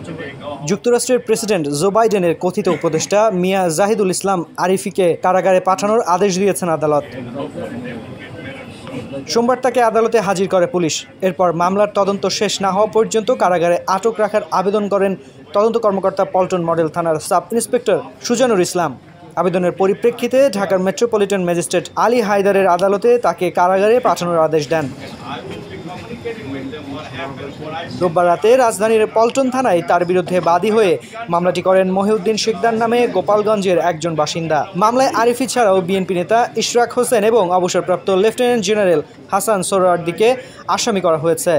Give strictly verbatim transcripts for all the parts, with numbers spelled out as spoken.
যুক্তরাষ্ট্রের president Joe বাইডেনের কথিত উপদেষ্টা মিয়া জাহিদুল ইসলাম আরিফিকে কারাগারে পাঠানোর আদেশ দিয়েছেন আদালত। সোমবার তাকে আদালতে হাজির করে পুলিশ। এরপর মামলার তদন্ত শেষ না হওয়া পর্যন্ত কারাগারে আটক রাখার আবেদন করেন তদন্ত কর্মকর্তা পল্টন মডেল থানার সাব ইন্সপেক্টর সুজানুর ইসলাম। আবেদনের পরিপ্রেক্ষিতে ঢাকার মেট্রোপলিটন ম্যাজিস্ট্রেট আলী হায়দারের আদালতে তাকে কারাগারে পাঠানোর আদেশ দেন। রোববার রাতে রাজধানীর পল্টন থানায় তার বিরুদ্ধে বাদী হয়ে মামলাটি করেন মহিউদ্দিন শিকদার নামে গোপালগঞ্জের একজন বাসিন্দা। মামলায় আরিফি ছাড়াও বিএনপি নেতা ইশরাক হোসেন এবং অবসরপ্রাপ্ত লেফটেন্যান্ট জেনারেল হাসান সোহরাওয়ার্দীকে আসামি করা হয়েছে।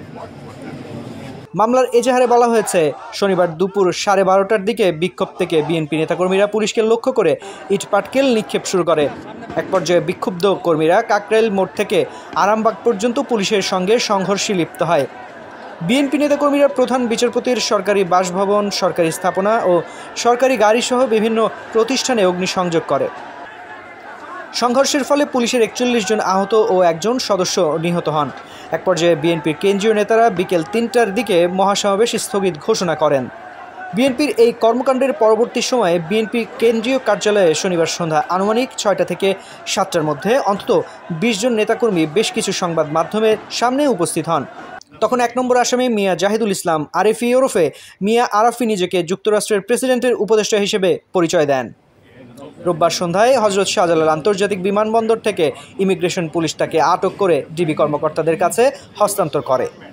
মামলার এজাহারে বলা হয়েছে, শনিবার দুপুর সাড়ে বারোটার দিকে বিক্ষোভ থেকে বিএনপি নেতাকর্মীরা পুলিশকে লক্ষ্য করে ইট পাটকেল নিক্ষেপ শুরু করে। এক পর্যায়ে বিক্ষুব্ধ কর্মীরা কাকরাইল মোড় থেকে আরামবাগ পর্যন্ত পুলিশের সঙ্গে সংঘর্ষে লিপ্ত হয়। বিএনপি নেতাকর্মীরা প্রধান বিচারপতির সরকারি বাসভবন, সরকারি স্থাপনা ও সরকারি গাড়িসহ বিভিন্ন প্রতিষ্ঠানে অগ্নিসংযোগ করে। সংঘর্ষের ফলে পুলিশের একচল্লিশ জন আহত ও একজন সদস্য নিহত হন। এক পর্যায়ে বিএনপির কেন্দ্রীয় নেতারা বিকেল তিনটার দিকে মহাসমাবেশ স্থগিত ঘোষণা করেন। বিএনপির এই কর্মকাণ্ডের পরবর্তী সময়ে বিএনপি কেন্দ্রীয় কার্যালয়ে শনিবার সন্ধ্যা আনুমানিক ছয়টা থেকে সাতটার মধ্যে অন্তত বিশ জন নেতাকর্মী বেশ কিছু সংবাদ মাধ্যমের সামনে উপস্থিত হন। তখন এক নম্বর আসামি মিয়া জাহিদুল ইসলাম আরিফি ওরফে মিয়া আরাফি নিজেকে যুক্তরাষ্ট্রের প্রেসিডেন্টের উপদেষ্টা হিসেবে পরিচয় দেন। রোববার সন্ধ্যায় হজরত শাহজালাল আন্তর্জাতিক বিমানবন্দর থেকে ইমিগ্রেশন পুলিশ তাকে আটক করে ডিবি কর্মকর্তাদের কাছে হস্তান্তর করে।